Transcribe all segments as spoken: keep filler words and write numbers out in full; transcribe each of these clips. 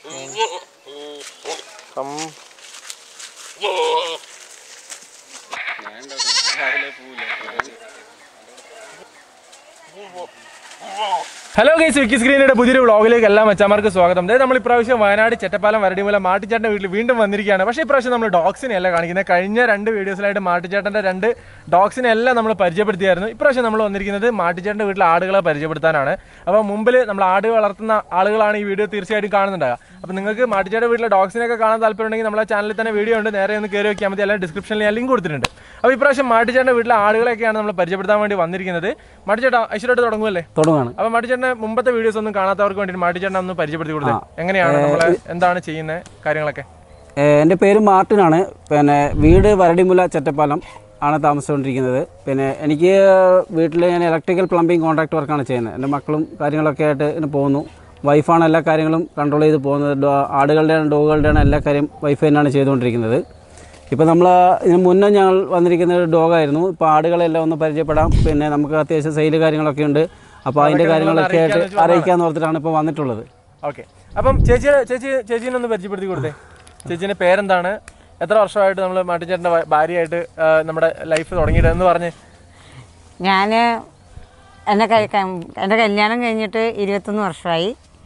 Hello guys, വിക്കി സ്ക്രീനിയുടെ പുതിയൊരു വ്ളോഗിലേക്ക് എല്ലാ മച്ചാമാർക്ക് സ്വാഗതം. അതായത് നമ്മൾ ഇപ്രാവശ്യം വയനാട് ചെറ്റപ്പാലം വരടിമൂല മാട്ടിച്ചേട്ടൻ്റെ വീട്ടിൽ വീണ്ടും വന്നിരിക്കുകയാണ്. പക്ഷേ ഇപ്രാവശ്യം നമ്മൾ ഡോഗ്സിനെ അല്ല കാണിക്കുന്നത്. കഴിഞ്ഞ രണ്ട് വീഡിയോസിലായിട്ട് മാട്ടിച്ചേട്ടൻ്റെ രണ്ട് ഡോഗ്സിനെ എല്ലാം നമ്മൾ പരിചയപ്പെടുത്തിയായിരുന്നു. ഇപ്രാവശ്യം നമ്മൾ വന്നിരിക്കുന്നത് മാട്ടിച്ചേട്ടൻ്റെ വീട്ടിലെ ആടുകളെ പരിചയപ്പെടുത്താനാണ്. അപ്പോൾ മുമ്പിൽ നമ്മൾ ആട് വളർത്തുന്ന ആളുകളാണ് ഈ വീഡിയോ തീർച്ചയായിട്ടും കാണുന്നുണ്ടാകുക. അപ്പോൾ നിങ്ങൾക്ക് മാട്ടിച്ചേട്ടൻ്റെ വീട്ടിലെ ഡോഗ്സിനെയൊക്കെ കാണാൻ താല്പര്യമുണ്ടെങ്കിൽ നമ്മളെ ചാനലിൽ തന്നെ വീഡിയോ ഉണ്ട്, നേരെ ഒന്ന് കയറി വയ്ക്കാൻ മതി. അല്ലെങ്കിൽ ഡിസ്ക്രിപ്ഷനിൽ ഞാൻ ലിങ്ക് കൊടുത്തിട്ടുണ്ട്. അപ്പോൾ ഇപ്രാവശ്യം മാട്ടിച്ചേട്ടൻ്റെ വീട്ടിലെ ആടുകളെയൊക്കെയാണ് നമ്മൾ പരിചയപ്പെടുത്താൻ വേണ്ടി വന്നിരിക്കുന്നത്. മാട്ടിച്ചേട്ടാ ഐശ്വര്യമായിട്ട് തുടങ്ങുമല്ലേ? തുടങ്ങുകയാണ്. അപ്പോൾ മാട്ടിച്ചേട്ടൻ്റെ മുമ്പത്തെ വീഡിയോസ് ഒന്നും കാണാത്തവർക്ക് വേണ്ടി മാട്ടിച്ചേട്ടൻ ഒന്ന് പരിചയപ്പെടുത്തി കൊടുത്തത് എങ്ങനെയാണ്, നമ്മൾ എന്താണ് ചെയ്യുന്ന കാര്യങ്ങളൊക്കെ? എൻ്റെ പേര് മാർട്ടിനാണ്. പിന്നെ വീട് വരടിമുല ചെറ്റപ്പാലം ആണ് താമസിച്ചുകൊണ്ടിരിക്കുന്നത്. പിന്നെ എനിക്ക് വീട്ടിൽ ഞാൻ ഇലക്ട്രിക്കൽ പ്ലംബിംഗ് കോൺട്രാക്ട് വർക്കാണ് ചെയ്യുന്നത്. എൻ്റെ മക്കളും കാര്യങ്ങളൊക്കെ ആയിട്ട് ഇങ്ങനെ പോകുന്നു. വൈഫാണ് എല്ലാ കാര്യങ്ങളും കൺട്രോൾ ചെയ്ത് പോകുന്നത്. ആടുകളുടെയാണ് ഡോഗുകളുടെയാണ് എല്ലാ കാര്യം വൈഫ് തന്നെയാണ് ചെയ്തുകൊണ്ടിരിക്കുന്നത്. ഇപ്പോൾ നമ്മൾ ഇതിന് മുന്നേ ഞങ്ങൾ വന്നിരിക്കുന്നത് ഡോഗായിരുന്നു. ഇപ്പോൾ ആടുകളെല്ലാം ഒന്ന് പരിചയപ്പെടാം. പിന്നെ നമുക്ക് അത്യാവശ്യം സെയിൽ കാര്യങ്ങളൊക്കെ ഉണ്ട്. അപ്പോൾ അതിൻ്റെ കാര്യങ്ങളൊക്കെ ആയിട്ട് അറിയിക്കാമെന്ന് ഓർത്തിട്ടാണ് ഇപ്പോൾ വന്നിട്ടുള്ളത്. ഓക്കെ, അപ്പം ചേച്ചി ചേച്ചി ചേച്ചീനെ ഒന്ന് പരിചയപ്പെടുത്തി കൊടുത്തേ. ചേച്ചീൻ്റെ പേരെന്താണ്? എത്ര വർഷമായിട്ട് നമ്മൾ മാട്ടിച്ചേട്ടൻ്റെ ഭാര്യയായിട്ട് നമ്മുടെ ലൈഫ് തുടങ്ങിയിട്ട് എന്ന് പറഞ്ഞ്? ഞാൻ എൻ്റെ എൻ്റെ കല്യാണം കഴിഞ്ഞിട്ട് ഇരുപത്തൊന്ന് വർഷമായി.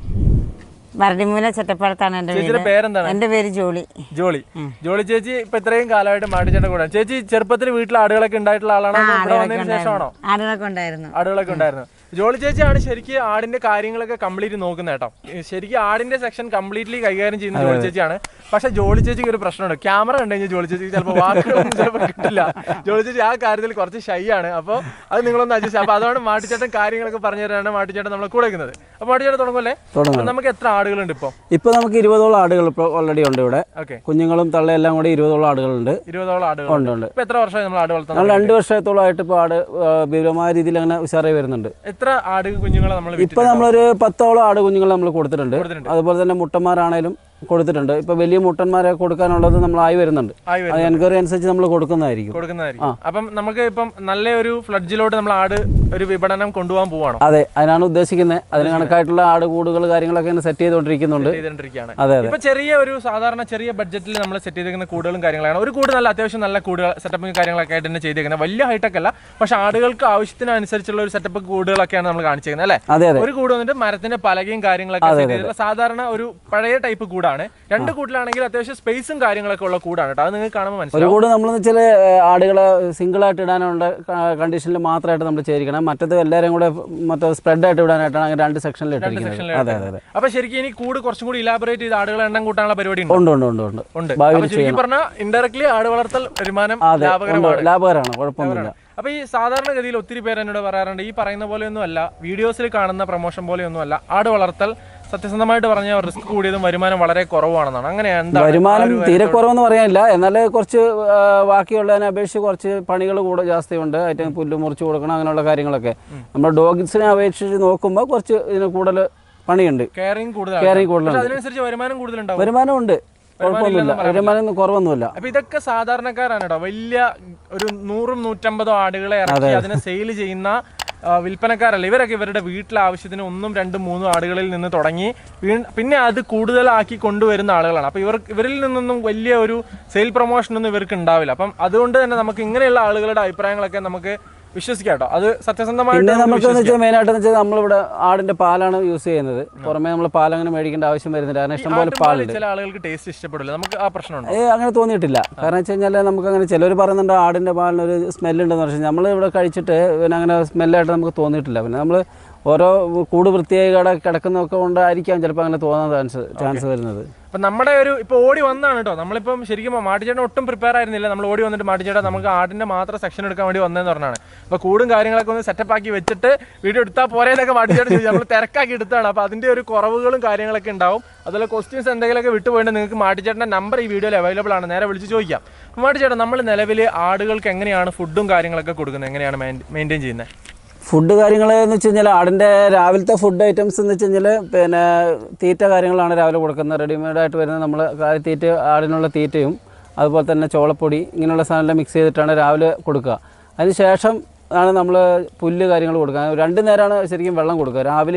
വരടിമൂല ചെറ്റപ്പാലത്താണ് എൻ്റെ വീട്. പേരെന്താണ്? എൻ്റെ പേര് ജോളി. ജോളി ജോളി ചേച്ചി ഇപ്പൊ ഇത്രയും കാലമായിട്ട് മാട്ടിച്ചേട്ടൻ്റെ കൂടെ. ചേച്ചി ചെറുപ്പത്തിൽ വീട്ടിൽ ആടുകളൊക്കെ ഉണ്ടായിട്ടുള്ള ആളാണോ? ഇവിടെ വന്നതിന് ശേഷമാണോ? ആടുകളൊക്കെ ഉണ്ടായിരുന്നു. ആടുകളൊക്കെ ഉണ്ടായിരുന്നു. ജോളി ചേച്ചിയാണ് ശരിക്കും ആടിന്റെ കാര്യങ്ങളൊക്കെ കംപ്ലീറ്റ് നോക്കുന്നത് കേട്ടോ. ശരിക്കും ആടിന്റെ സെക്ഷൻ കംപ്ലീറ്റ്ലി കൈകാര്യം ചെയ്യുന്ന ജോളി ചേച്ചിയാണ്. പക്ഷെ ജോളി ചേച്ചിക്ക് ഒരു പ്രശ്നമുണ്ട്. ക്യാമറ കണ്ടു കഴിഞ്ഞാൽ ജോളി ചേച്ചിക്ക് ചിലപ്പോൾ വാക്കുകളൊന്നും ചിലപ്പോൾ കിട്ടില്ല. ജോളി ചേച്ചി ആ കാര്യത്തിൽ കുറച്ച് ഷൈ ആണ്. അപ്പോൾ അത് നിങ്ങളൊന്ന് അഡ്ജസ്റ്റ്. അപ്പോൾ അതാണ് മാട്ടിച്ചേട്ടൻ കാര്യങ്ങളൊക്കെ പറഞ്ഞു തരാനാണ് മാട്ടിച്ചേട്ടൻ നമ്മളെ കൂടെ വെക്കുന്നത്. അപ്പോൾ മാട്ടിച്ചേട്ടൻ തുടങ്ങുമല്ലേ? നമുക്ക് എത്ര ആടുകളുണ്ട് ഇപ്പോൾ? ഇപ്പോൾ നമുക്ക് ഇരുപതോളം ആടുകൾ ഇപ്പോൾ ഓൾറെഡി ഉണ്ട് ഇവിടെ. ഓക്കെ, കുഞ്ഞുങ്ങളും തള്ളയെല്ലാം കൂടി ഇരുപതോളം ആടുകളുണ്ട്. ഇരുപതോളം ആടുകൾ ഉണ്ട് ഉണ്ട്. ഇപ്പോൾ എത്ര വർഷമായി നമ്മൾ ആട് വളർത്തുന്നത്? നമ്മൾ രണ്ട് വർഷത്തോളമായിട്ട് ഇപ്പോൾ ആട് വിപുലമായ രീതിയിൽ അങ്ങനെ ഉഷാറായി വരുന്നുണ്ട്. എത്ര ആട് കുഞ്ഞുങ്ങളെ നമ്മൾ ഇപ്പൊ നമ്മളൊരു പത്തോളം ആട് കുഞ്ഞുങ്ങൾ നമ്മൾ കൊടുത്തിട്ടുണ്ട്. അതുപോലെ തന്നെ മുട്ടന്മാരാണേലും കൊടുത്തിട്ടുണ്ട്. ഇപ്പൊ വലിയ മുട്ടന്മാരെ കൊടുക്കാനുള്ളത് നമ്മൾ ആയി വരുന്നുണ്ട്. അത് എൻക്വയറി അനുസരിച്ച് നമ്മൾ കൊടുക്കുന്നതായിരിക്കും കൊടുക്കുന്നതായിരിക്കും അപ്പം നമുക്ക് ഇപ്പം നല്ല ഒരു ഫ്ലഡ്ജിലോട്ട് നമ്മൾ ആട് ഒരു വിപണനം കൊണ്ടുപോകാൻ പോവാണ്. അതെ, അതിനാണ് ഉദ്ദേശിക്കുന്നത്. അതിന് കണക്കായിട്ടുള്ള ആട് കൂടുകൾ കാര്യങ്ങളൊക്കെ സെറ്റ് ചെയ്തുകൊണ്ടിരിക്കുന്നുണ്ട്. അതെ അതെ. ഇപ്പൊ ചെറിയ ഒരു സാധാരണ ചെറിയ ബഡ്ജറ്റിൽ നമ്മൾ സെറ്റ് ചെയ്തിരിക്കുന്ന കൂടുകളും കാര്യങ്ങളാണ്. ഒരു കൂട് നല്ല അത്യാവശ്യം നല്ല കൂടുകൾ സെറ്റപ്പും കാര്യങ്ങളൊക്കെ ആയിട്ട് തന്നെ ചെയ്തേക്കുന്നത്. വലിയ ഹൈടെക് അല്ല, പക്ഷെ ആടുകൾക്ക് ആവശ്യത്തിനനുസരിച്ചുള്ള ഒരു സെറ്റപ്പ് കൂടുകളൊക്കെയാണ് നമ്മൾ കാണിച്ചിരിക്കുന്നത് അല്ലേ? അതെ അതെ. ഒരു കൂട് വന്നിട്ട് മരത്തിന്റെ പലകയും കാര്യങ്ങളൊക്കെ സെറ്റ് ചെയ്തിട്ടുള്ള സാധാരണ ഒരു പഴയ ടൈപ്പ് കൂടാണ്. രണ്ട് കൂട്ടിലാണെങ്കിൽ അത്യാവശ്യം സ്പേസും കാര്യങ്ങളൊക്കെ ഉള്ള കൂടാണ് കേട്ടോ. അത് നിങ്ങൾക്ക് കാണുമ്പോൾ മനസ്സിലാവും. ഒരു കൂട് നമ്മൾ വെച്ചാൽ ആടുകളെ സിംഗിൾ ആയിട്ട് ഇടാനുള്ള കണ്ടീഷനിൽ മാത്രമായിട്ട് നമ്മൾ ചെയ്തിരിക്കണം. മറ്റത് എല്ലാവരും കൂടെ മറ്റേ സ്പ്രെഡ് ആയിട്ട് ഇടാനായിട്ടാണ് അങ്ങനെ രണ്ട് സെക്ഷനിൽ ഇട്ടിരിക്കുന്നത്. അതെ അതെ. അപ്പൊ ശരിക്കും ഇനി കൂട് കുറച്ചും കൂടി ഇലാബറേറ്റ് ചെയ്ത് ആടുകളെ എണ്ണം കൂട്ടാനുള്ള പരിപാടി ഉണ്ട് ഉണ്ട് ഉണ്ട് ഉണ്ട് ഉണ്ട്. ശരിക്കും പറഞ്ഞാൽ ഇൻഡയറക്ട്ലി ആട് വളർത്തൽ വരുമാനം ലാഭകരമാണ്, കുഴപ്പമൊന്നുമില്ല. അപ്പൊ ഈ സാധാരണഗതിയിൽ ഒത്തിരി പേര് എന്നോട് പറയാറുണ്ട്, ഈ പറയുന്ന പോലെയൊന്നും അല്ല, വീഡിയോസിൽ കാണുന്ന പ്രൊമോഷൻ പോലെയൊന്നും അല്ല ആട് വളർത്തൽ. സത്യസന്ധമായിട്ട് പറഞ്ഞാൽ റിസ്ക് കൂടിയതും വരുമാനം വളരെ കുറവാണെന്നാണ്. അങ്ങനെ വരുമാനം തീരെ കുറവെന്ന് പറയാനില്ല, എന്നാൽ കുറച്ച് ബാക്കിയുള്ളതിനെ അപേക്ഷിച്ച് കുറച്ച് പണികൾ കൂടെ ജാസ്തിയുണ്ട്. അതിന് പുല്ല് മുറിച്ച് കൊടുക്കണം, അങ്ങനെയുള്ള കാര്യങ്ങളൊക്കെ. നമ്മൾ ഡോഗ്സിനെ അപേക്ഷിച്ച് നോക്കുമ്പോൾ കുറച്ച് ഇതിന് കൂടുതൽ പണിയുണ്ട്. കെയറിംഗ് കൂടുതൽ കെയറിംഗ് കൂടുതലുണ്ട്. അതിനനുസരിച്ച് വരുമാനം കൂടുതലുണ്ടാവും. വരുമാനമുണ്ട്, കുഴപ്പമൊന്നുമില്ല, വരുമാനം കുറവൊന്നുമില്ല. അപ്പൊ ഇതൊക്കെ സാധാരണക്കാരാണ് കേട്ടോ. വലിയ ഒരു നൂറും നൂറ്റമ്പതോ ആടുകളെ ഇറക്കി അതിനെ സെയിൽ ചെയ്യുന്ന വിൽപ്പനക്കാരല്ല ഇവരൊക്കെ. ഇവരുടെ വീട്ടിലെ ആവശ്യത്തിന് ഒന്നും രണ്ടും മൂന്നും ആടുകളിൽ നിന്ന് തുടങ്ങി പിന്നെ അത് കൂടുതലാക്കി കൊണ്ടുവരുന്ന ആളുകളാണ്. അപ്പോൾ ഇവർ ഇവരിൽ നിന്നൊന്നും വലിയ ഒരു സെയിൽ പ്രൊമോഷനൊന്നും ഇവർക്ക് ഉണ്ടാവില്ല. അപ്പം അതുകൊണ്ട് തന്നെ നമുക്ക് ഇങ്ങനെയുള്ള ആളുകളുടെ അഭിപ്രായങ്ങളൊക്കെ നമുക്ക് വിശ്വസിക്കാം കേട്ടോ. അത് സത്യസന്ധമായിട്ട് നമുക്ക് മെയിനായിട്ട് വെച്ചാൽ നമ്മളിവിടെ ആടിന്റെ പാലാണ് യൂസ് ചെയ്യുന്നത്. പുറമേ നമ്മൾ പാൽ അങ്ങനെ മേടിക്കേണ്ട ആവശ്യം വരുന്നില്ല, കാരണം ഇഷ്ടംപോലെ പാലുണ്ട്. ചില ആളുകൾക്ക് ടേസ്റ്റ് ഇഷ്ടപ്പെടില്ല, നമുക്ക് ആ പ്രശ്നമുണ്ട്. ഏ അങ്ങനെ തോന്നിയിട്ടില്ല. കാരണം വെച്ച് കഴിഞ്ഞാൽ നമുക്ക് അങ്ങനെ ചിലർ പറയുന്നുണ്ട് ആടിന്റെ പാലിന് ഒരു സ്മെല്ലുണ്ടെന്ന് പറഞ്ഞാൽ നമ്മൾ ഇവിടെ കഴിച്ചിട്ട് പിന്നെ അങ്ങനെ സ്മെല്ലായിട്ട് നമുക്ക് തോന്നിയിട്ടില്ല. പിന്നെ നമ്മൾ ഓരോ കൂട് വൃത്തിയായി കട കിടക്കുന്നതൊക്കെ കൊണ്ടായിരിക്കാം ചിലപ്പോൾ അങ്ങനെ തോന്നാൻ ചാൻസ് ചാൻസ് വരുന്നത്. അപ്പം നമ്മുടെ ഒരു ഇപ്പോൾ ഓടി വന്നാണ് കേട്ടോ. നമ്മളിപ്പം ശരിക്കും മാട്ടിച്ചേട്ടൻ ഒട്ടും പ്രിപ്പയർ ആയിരുന്നില്ല. നമ്മൾ ഓടി വന്നിട്ട് മാട്ടിച്ചേട്ടാ നമുക്ക് ആടിൻ്റെ മാത്രം സെക്ഷൻ എടുക്കാൻ വേണ്ടി വന്നതെന്ന് പറഞ്ഞാണ്. അപ്പോൾ കൂടും കാര്യങ്ങളൊക്കെ ഒന്ന് സെറ്റപ്പ് ആക്കി വെച്ചിട്ട് വീഡിയോ എടുത്താൽ പോരേന്നൊക്കെ മാട്ടിച്ചേട്ടൻ ചോദിച്ചു. നമ്മൾ തിരക്കാക്കി എടുത്താണ്. അപ്പോൾ അതിൻ്റെ ഒരു കുറവുകളും കാര്യങ്ങളൊക്കെ ഉണ്ടാവും. അതുപോലെ ക്വസ്റ്റ്യൻസ് എന്തെങ്കിലുമൊക്കെ വിട്ടുപോയിട്ട് നിങ്ങൾക്ക് മാട്ടിച്ചേട്ടൻ്റെ നമ്പർ ഈ വീഡിയോയിൽ അവൈലബിൾ ആണ്, നേരെ വിളിച്ച് ചോദിക്കാം. മാട്ടിച്ചേട്ടൻ നമ്മൾ നിലവിൽ ആടുകൾക്ക് എങ്ങനെയാണ് ഫുഡും കാര്യങ്ങളൊക്കെ കൊടുക്കുന്നത്, എങ്ങനെയാണ് മെയിൻറ്റെയിൻ ചെയ്യുന്നത്? ഫുഡ് കാര്യങ്ങൾ എന്ന് വെച്ച് കഴിഞ്ഞാൽ ആടിൻ്റെ രാവിലത്തെ ഫുഡ് ഐറ്റംസ് എന്ന് വെച്ച് കഴിഞ്ഞാൽ പിന്നെ തീറ്റ കാര്യങ്ങളാണ് രാവിലെ കൊടുക്കുന്നത്. റെഡിമെയ്ഡായിട്ട് വരുന്നത് നമ്മൾ തീറ്റ, ആടിനുള്ള തീറ്റയും അതുപോലെ തന്നെ ചോളപ്പൊടി ഇങ്ങനെയുള്ള സാധനമെല്ലാം മിക്സ് ചെയ്തിട്ടാണ് രാവിലെ കൊടുക്കുക. അതിന് ശേഷം ആണ് നമ്മൾ പുല്ല് കാര്യങ്ങൾ കൊടുക്കുക. രണ്ട് നേരമാണ് ശരിക്കും വെള്ളം കൊടുക്കുക, രാവിലെയും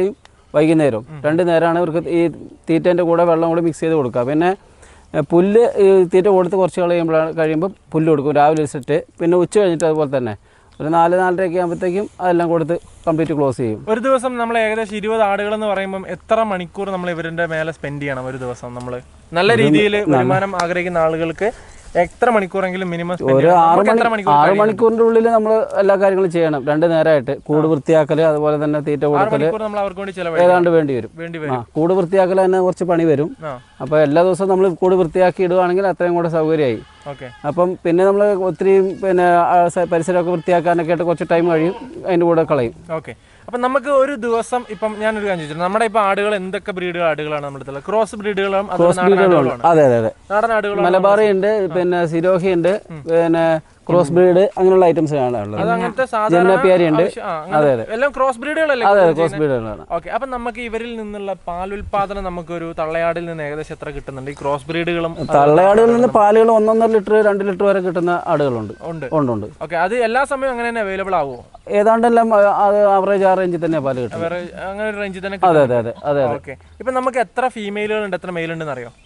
വൈകുന്നേരവും രണ്ട് നേരമാണ് ഇവർക്ക് ഈ തീറ്റേൻ്റെ കൂടെ വെള്ളം കൂടി മിക്സ് ചെയ്ത് കൊടുക്കുക. പിന്നെ പുല്ല് ഈ തീറ്റ കൊടുത്ത് കുറച്ച് കഴിയുമ്പോഴാണ് കഴിയുമ്പോൾ പുല്ല് കൊടുക്കും രാവിലെ ഒരു സെറ്റ്, പിന്നെ ഉച്ച കഴിഞ്ഞിട്ട് അതുപോലെ തന്നെ ഒരു നാല് നാലരയൊക്കെ ആകുമ്പോഴത്തേക്കും അതെല്ലാം കൊടുത്ത് കംപ്ലീറ്റ് ക്ലോസ് ചെയ്യും. ഒരു ദിവസം നമ്മൾ ഏകദേശം ഇരുപത് ആടുകൾ എന്ന് പറയുമ്പോൾ എത്ര മണിക്കൂർ നമ്മൾ ഇവരുടെ മേലെ സ്പെൻഡ് ചെയ്യണം ഒരു ദിവസം? നമ്മൾ നല്ല രീതിയിൽ വരുമാനം ആഗ്രഹിക്കുന്ന ആളുകൾക്ക് എത്ര മണിക്കൂറെങ്കിലും മിനിമം ഒരു ആറ് മണി ആറ് മണിക്കൂറിൻ്റെ ഉള്ളിൽ നമ്മൾ എല്ലാ കാര്യങ്ങളും ചെയ്യണം. രണ്ട് നേരമായിട്ട് കൂട് വൃത്തിയാക്കൽ, അതുപോലെ തന്നെ തീറ്റ കൊടുക്കൽ ഏതാണ്ട് വേണ്ടി വരും. ആ കൂട് വൃത്തിയാക്കൽ തന്നെ കുറച്ച് പണി വരും. അപ്പോൾ എല്ലാ ദിവസവും നമ്മൾ കൂട് വൃത്തിയാക്കി ഇടുവാണെങ്കിൽ അത്രയും കൂടെ സൗകര്യമായി. അപ്പം പിന്നെ നമ്മൾ ഒത്തിരി പിന്നെ പരിസരമൊക്കെ വൃത്തിയാക്കാനൊക്കെ ആയിട്ട് കുറച്ച് ടൈം കഴിയും, അതിൻ്റെ കൂടെ കളയും. ഓക്കെ. അപ്പം നമുക്ക് ഒരു ദിവസം ഇപ്പം ഞാനൊരു കാര്യം ചോദിച്ചു, നമ്മുടെ ഇപ്പം ആടുകൾ എന്തൊക്കെ ബ്രീഡുകൾ ആടുകളാണ് നമ്മുടെ അടുത്തുള്ളത്? ക്രോസ് ബ്രീഡുകളും അതെ അതെ അതെ നാടൻ ആടുകൾ മലബാറി ഉണ്ട്, പിന്നെ സിരോഹി ഉണ്ട്, പിന്നെ ക്രോസ് ബ്രീഡ് അങ്ങനെയുള്ള ഐറ്റംസ് ആണ് ഉള്ളത്. ജമുനാപ്യാരി ഉണ്ട്. അതെ അതെ എല്ലാം ക്രോസ് ബ്രീഡുകളല്ലേ? അതെ ക്രോസ് ബ്രീഡുകളാണ്. ഓക്കെ. അപ്പം നമുക്ക് ഇവരിൽ നിന്നുള്ള പാലുൽപാദനം നമുക്കൊരു തള്ളയാടിൽ നിന്ന് ഏകദേശം എത്ര കിട്ടുന്നുണ്ട്? ഈ ക്രോസ് ബ്രീഡുകളും തള്ളയാടുകളിൽ നിന്ന് പാലുകൾ ഒന്നൊന്നര ലിറ്റർ രണ്ട് ലിറ്റർ വരെ കിട്ടുന്ന ആടുകളുണ്ട്. ഉണ്ട് ഉണ്ട് ഉണ്ട്. ഓക്കെ. അത് എല്ലാ സമയവും അങ്ങനെ തന്നെ അവൈലബിൾ ആവുമോ? ഏതാണ്ടെല്ലാം ആവറേജ് ആ റേഞ്ചിൽ തന്നെ പാല് കിട്ടും. അങ്ങനെ ഒരു റേഞ്ചിൽ തന്നെ. അതെ അതെ അതെ അതെ. ഓക്കെ. ഇപ്പം നമുക്ക് എത്ര ഫീമെയിലുകൾ ഉണ്ട്, എത്ര മെയിൽ ഉണ്ടെന്ന് അറിയോ?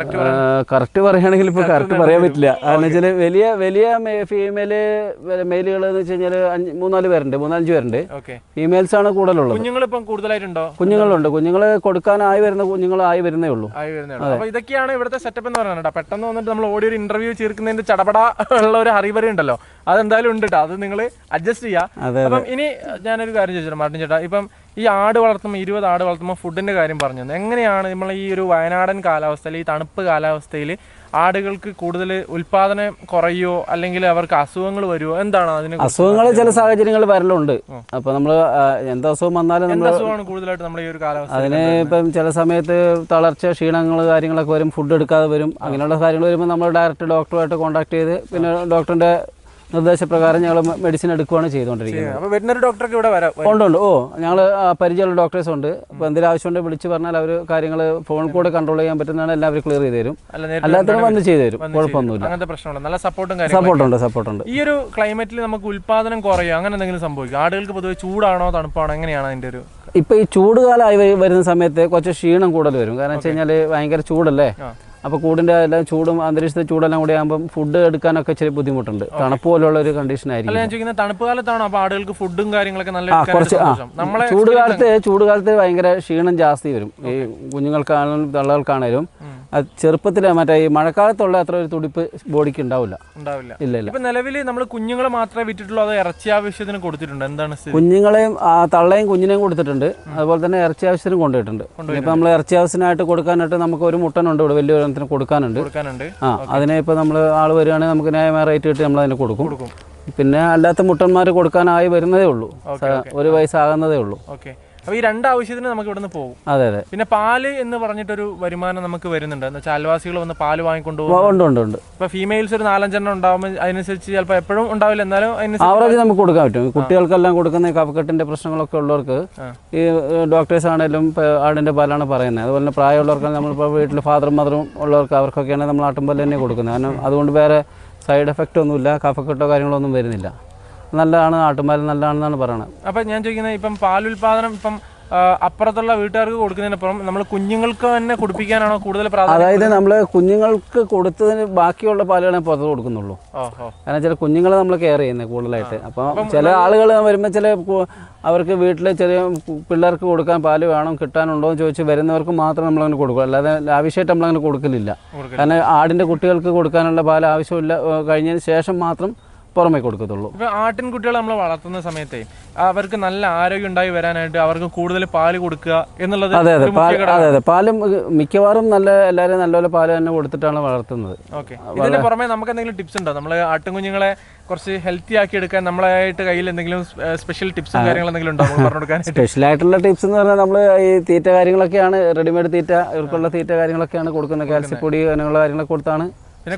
കറക്റ്റ് പറയുകയാണെങ്കിൽ ഇപ്പോൾ കറക്റ്റ് പറയാൻ പറ്റില്ല. കാരണം വെച്ചാൽ വലിയ വലിയ ഫീമെയില് മെയിലുകൾ എന്ന് വെച്ച് കഴിഞ്ഞാൽ അഞ്ച് മൂന്നാല് പേരുണ്ട്, മൂന്നാലഞ്ച് പേരുണ്ട്. ഫീമെയിൽസ് ആണ് കൂടുതലുള്ളത്. കുഞ്ഞുങ്ങളിപ്പം കൂടുതലായിട്ടുണ്ടോ? കുഞ്ഞുങ്ങളുണ്ട്. കുഞ്ഞുങ്ങൾ കൊടുക്കാനായി വരുന്ന കുഞ്ഞുങ്ങളായി വരുന്നേ ഉള്ളൂ. അപ്പോൾ ഇതൊക്കെയാണ് ഇവിടുത്തെ സെറ്റപ്പ് എന്ന് പറയുന്നത്. പെട്ടെന്ന് വന്നിട്ട് നമ്മൾ ഓടി ഒരു ഇന്റർവ്യൂ ചേർക്കുന്നതിന്റെ ചടപട ഉള്ള ഒരു ഹറിബറി ഉണ്ടല്ലോ, അതെന്തായാലും ഉണ്ട് കേട്ടോ. അത് നിങ്ങൾ അഡ്ജസ്റ്റ് ചെയ്യാം. അപ്പം ഇനി ഞാനൊരു കാര്യം ചോദിച്ചിട്ടുണ്ട് മാർട്ടിൻ ചേട്ടാ, ഇപ്പം ഈ ആട് വളർത്തുമ്പോൾ ഇരുപത് ആട് വളർത്തുമ്പോൾ ഫുഡിന്റെ കാര്യം പറഞ്ഞു തന്നെ, എങ്ങനെയാണ് നമ്മൾ ഈ ഒരു വയനാടൻ കാലാവസ്ഥയിൽ, ഈ തണുപ്പ് കാലാവസ്ഥയിൽ ആടുകൾക്ക് കൂടുതൽ ഉൽപാദനം കുറയോ അല്ലെങ്കിൽ അവർക്ക് അസുഖങ്ങൾ വരുമോ? എന്താണ് അതിന്? അസുഖങ്ങൾ ചില സാഹചര്യങ്ങൾ വരലുണ്ട്. അപ്പൊ നമ്മൾ എന്ത് അസുഖം വന്നാലും നമ്മൾ അസുഖമാണ് കൂടുതലായിട്ട് നമ്മുടെ ഈ ഒരു കാലാവസ്ഥ? അതിന് ഇപ്പം ചില സമയത്ത് തളർച്ച, ക്ഷീണങ്ങൾ, കാര്യങ്ങളൊക്കെ വരും, ഫുഡ് എടുക്കാതെ വരും. അങ്ങനെയുള്ള കാര്യങ്ങൾ വരുമ്പോൾ നമ്മൾ ഡയറക്റ്റ് ഡോക്ടറുമായിട്ട് കോൺടാക്ട് ചെയ്ത് പിന്നെ ഡോക്ടറിന്റെ നിർദ്ദേശപ്രകാരം ഞങ്ങൾ മെഡിസിൻ എടുക്കുകയാണ് ചെയ്തുകൊണ്ടിരിക്കുന്നത്. വെറ്റിനറി ഡോക്ടർക്ക് ഇവിടെ വരാം? ഉണ്ട് ഉണ്ട്. ഓ ഞങ്ങൾ പരിചയമുള്ള ഡോക്ടേഴ്സ് ഉണ്ട്. അപ്പോൾ എന്തെങ്കിലും ആവശ്യമുണ്ട് വിളിച്ച് പറഞ്ഞാൽ അവർ കാര്യങ്ങൾ ഫോൺ കൂടെ കൺട്രോൾ ചെയ്യാൻ പറ്റുന്നതാണ് എല്ലാവരും ക്ലിയർ ചെയ്ത് തരും. എല്ലാത്തിനും വന്ന് ചെയ്തു തരും, കുഴപ്പമൊന്നുമില്ല. അങ്ങനത്തെ പ്രശ്നമുണ്ട്. നല്ല സപ്പോർട്ടും സപ്പോർട്ടുണ്ട് സപ്പോർട്ടുണ്ട്. ഈ ഒരു ക്ലൈമറ്റിൽ നമുക്ക് ഉൽപാദനം കുറയോ അങ്ങനെ എന്തെങ്കിലും സംഭവിക്കും? ആടുകൾക്ക് പൊതുവെ ചൂടാണോ തണുപ്പാണോ എങ്ങനെയാണ് അതിന്റെ ഒരു? ഇപ്പൊ ഈ ചൂടുകാലമായി വരുന്ന സമയത്ത് കുറച്ച് ക്ഷീണം കൂടുതൽ വരും. കാരണം വെച്ച് കഴിഞ്ഞാൽ ഭയങ്കര ചൂടല്ലേ. അപ്പോൾ കൂടിൻ്റെ എല്ലാം ചൂടും അന്തരീക്ഷത്തെ ചൂടെല്ലാം കൂടി ആകുമ്പോൾ ഫുഡ് എടുക്കാനൊക്കെ ഇച്ചിരി ബുദ്ധിമുട്ടുണ്ട്. തണുപ്പ് പോലുള്ള ഒരു കണ്ടീഷൻ ആയിരിക്കും. തണുപ്പ് കാലത്താണോ അപ്പോൾ ആടുകൾക്ക് ഫുഡും കാര്യങ്ങളൊക്കെ നല്ല? ആ കുറച്ച് ആ ചൂടുകാലത്ത് ചൂടുകാലത്ത് ഭയങ്കര ക്ഷീണം ജാസ്തി വരും. ഈ കുഞ്ഞുങ്ങൾക്കാണെങ്കിലും തള്ളകൾക്കാണേലും ചെറുപ്പത്തിൽ മറ്റേ ഈ മഴക്കാലത്തുള്ള അത്ര ഒരു തുടിപ്പ് ബോഡിക്ക് ഉണ്ടാവില്ല. ഉണ്ടാവില്ല. ഇല്ല ഇല്ല. ഇപ്പൊ നിലവിൽ നമ്മൾ കുഞ്ഞുങ്ങളെ മാത്രമേ വിറ്റിട്ടുള്ളൂ, അത് ഇറച്ചി ആവശ്യത്തിന് കൊടുത്തിട്ടുണ്ട്? എന്താണ്? കുഞ്ഞുങ്ങളെയും തള്ളയും കുഞ്ഞിനെയും കൊടുത്തിട്ടുണ്ട്, അതുപോലെ തന്നെ ഇറച്ചി ആവശ്യത്തിന് കൊണ്ടുപോയിട്ടുണ്ട്. ഇപ്പൊ നമ്മൾ ഇറച്ചി ആവശ്യത്തിനായിട്ട് കൊടുക്കാനായിട്ട് നമുക്ക് ഒരു മുട്ടനുണ്ട് ഇവിടെ, വലിയ ഒരെണ്ണത്തിന് കൊടുക്കാനുണ്ട്. ആ അതിനെ ഇപ്പൊ നമ്മൾ ആൾ വരികയാണെങ്കിൽ നമുക്ക് ന്യായമായ റേറ്റ് കിട്ടി നമ്മൾ അതിന് കൊടുക്കും. പിന്നെ അല്ലാത്ത മുട്ടന്മാർ കൊടുക്കാനായി വരുന്നതേ ഉള്ളൂ, ഒരു വയസ്സാകുന്നതേ ഉള്ളൂ. ഓക്കെ. അപ്പോൾ ഈ രണ്ട് ആവശ്യത്തിന് നമുക്ക് ഇവിടുന്ന് പോകും. അതെ അതെ. പിന്നെ പാല് എന്ന് പറഞ്ഞിട്ടൊരു വരുമാനം നമുക്ക് വരുന്നുണ്ട്. എന്ന് വെച്ചാൽ അയൽവാസികൾ വന്ന് പാല് വാങ്ങിക്കൊണ്ടു ഉണ്ട് ഉണ്ട് ഉണ്ട്. ഇപ്പോൾ ഫീമെയിൽസ് ഒരു നാലഞ്ചെണ്ണം ഉണ്ടാകുമ്പോൾ അതിനനുസരിച്ച് ചിലപ്പോൾ എപ്പോഴും ഉണ്ടാവില്ല, എന്നാലും ആവറേജ് നമുക്ക് കൊടുക്കാൻ പറ്റും. കുട്ടികൾക്കെല്ലാം കൊടുക്കുന്ന കഫക്കെട്ടിന്റെ പ്രശ്നങ്ങളൊക്കെ ഉള്ളവർക്ക് ഈ ഡോക്ടേഴ്സ് ആണെങ്കിലും ആടിന്റെ പാലാണ് പറയുന്നത്. അതുപോലെ തന്നെ പ്രായമുള്ളവർക്ക് നമ്മളിപ്പോൾ വീട്ടിൽ ഫാദറും മദറും ഉള്ളവർക്ക് അവർക്കൊക്കെയാണ് നമ്മൾ ആട്ടുംപാൽ തന്നെ കൊടുക്കുന്നത്. കാരണം അതുകൊണ്ട് വേറെ സൈഡ് എഫക്റ്റ് ഒന്നുമില്ല, കഫക്കെട്ടോ കാര്യങ്ങളോ ഒന്നും വരുന്നില്ല. നല്ലതാണ്, ആട്ടുംപാൽ നല്ലതാണെന്നാണ് പറയുന്നത്. അപ്പം ഞാൻ ചോദിക്കുന്നത്, ഇപ്പം പാലുൽപാദനം ഇപ്പം അപ്പുറത്തുള്ള വീട്ടുകാർക്ക് കൊടുക്കുന്നതിനപ്പുറം നമ്മൾ കുഞ്ഞുങ്ങൾക്ക് തന്നെ കുടിപ്പിക്കാനാണോ കൂടുതൽ പ്രാധാന്യം? അതായത് നമ്മൾ കുഞ്ഞുങ്ങൾക്ക് കൊടുത്തതിന് ബാക്കിയുള്ള പാലുകളെ പുറത്ത് കൊടുക്കുന്നുള്ളൂ. കാരണം ചില കുഞ്ഞുങ്ങളെ നമ്മൾ കെയർ ചെയ്യുന്നത് കൂടുതലായിട്ട്. അപ്പം ചില ആളുകൾ വരുമ്പോൾ ചില അവർക്ക് വീട്ടിൽ ചെറിയ പിള്ളേർക്ക് കൊടുക്കാൻ പാല് വേണം, കിട്ടാനുണ്ടോ എന്ന് ചോദിച്ച് വരുന്നവർക്ക് മാത്രം നമ്മളങ്ങനെ കൊടുക്കും. അല്ലാതെ ആവശ്യമായിട്ട് നമ്മളങ്ങനെ കൊടുക്കലില്ല. കാരണം ആടിൻ്റെ കുട്ടികൾക്ക് കൊടുക്കാനുള്ള പാൽ ആവശ്യമില്ല, കഴിഞ്ഞതിന് ശേഷം മാത്രം പുറമേ കൊടുക്കത്തുള്ളൂ. ഇപ്പോൾ ആട്ടിൻ കുട്ടികളെ നമ്മൾ വളർത്തുന്ന സമയത്തെ അവർക്ക് നല്ല ആരോഗ്യം ഉണ്ടായി വരാനായിട്ട് അവർക്ക് കൂടുതൽ പാല് കൊടുക്കുക എന്നുള്ളത്. അതെ അതെ അതെ അതെ പാലും മിക്കവാറും നല്ല എല്ലാവരും നല്ലപോലെ പാല് തന്നെ കൊടുത്തിട്ടാണ് വളർത്തുന്നത്. ഓക്കെ. ഇതിന് പുറമെ നമുക്ക് എന്തെങ്കിലും ടിപ്സ് ഉണ്ടോ? നമ്മൾ ആട്ടിൻ കുഞ്ഞുങ്ങളെ കുറച്ച് ഹെൽത്തി ആക്കി എടുക്കാൻ നമ്മളായിട്ട് കയ്യിൽ എന്തെങ്കിലും സ്പെഷ്യൽ ടിപ്സും കാര്യങ്ങൾ എന്തെങ്കിലും ഉണ്ടോ പറഞ്ഞു കൊടുക്കാൻ? സ്പെഷ്യൽ ആയിട്ടുള്ള ടിപ്സ് എന്ന് പറഞ്ഞാൽ നമ്മൾ ഈ തീറ്റ കാര്യങ്ങളൊക്കെയാണ്, റെഡിമെയ്ഡ് തീറ്റ, ഇവർക്കുള്ള തീറ്റ കാര്യങ്ങളൊക്കെയാണ് കൊടുക്കുന്നത്. കാൽസ്യപ്പൊടി അങ്ങനെയുള്ള കാര്യങ്ങളൊക്കെ കൊടുത്താണ്